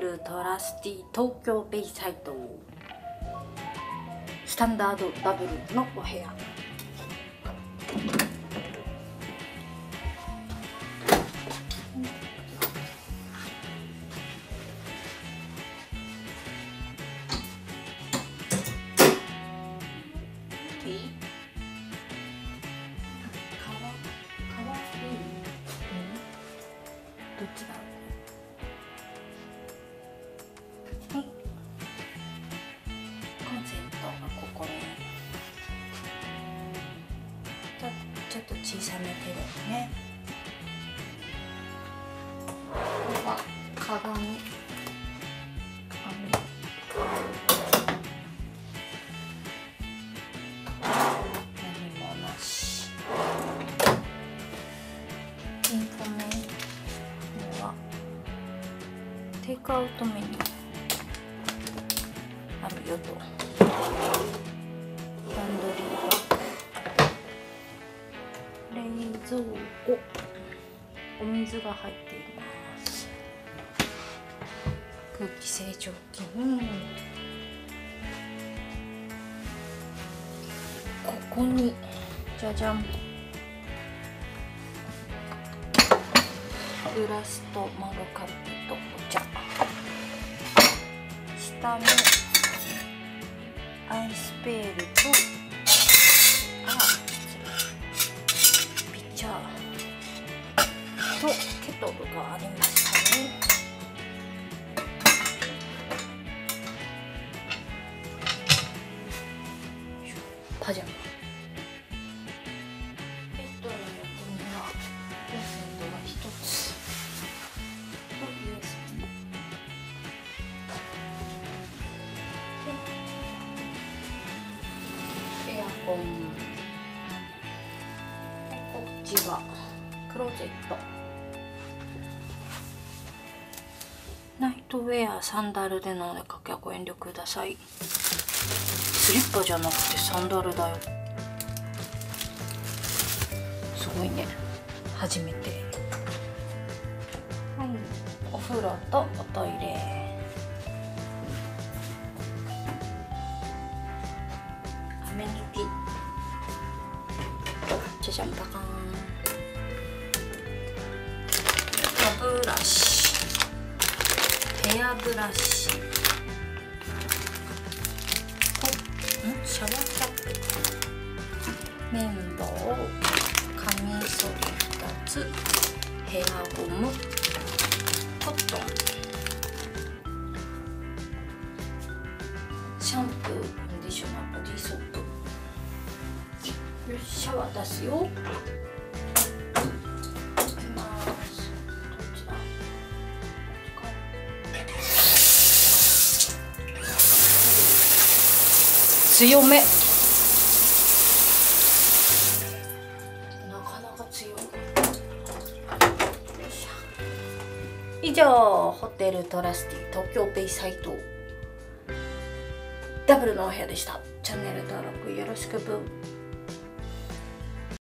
ルトラスティ東京ベイサイトスタンダードダブルのお部屋。どっちだろう。はい、コンセントがここにちょっと小さめ程度ね。これは鏡何もなし。インフォメーションはテイクアウトメニューあるよと。ランドリーは冷蔵庫、お水が入っています。空気清浄機にここにじゃじゃん、グラスとマグカルテとお茶、下にアイスペールとピッチャーとケトルがありましたね。パジャマ、ベッドの横にはコンセントが1つと USB でエアコン、こっちはクローゼット、ナイトウェア、サンダルでのお出かけはご遠慮ください。スリッパじゃなくてサンダルだよ。すごいね、初めて。はい、お風呂とおトイレ、アメニティ、じゃじゃん、パカーン、歯ブラシ、ヘアブラシ、シャワーキャップ、綿棒、カミソリ2つ、ヘアゴム、コットン、シャンプー、コンディショナー、ボディーソープ。よし、シャワー出すよ。いきます。どっちだ？強め。なかなか強い。以上、ホテルトラスティ東京ベイサイトダブルのお部屋でした。チャンネル登録よろしくブー。